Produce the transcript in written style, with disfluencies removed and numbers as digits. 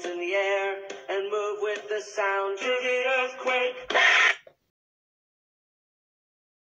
hands in the air and move with the sound.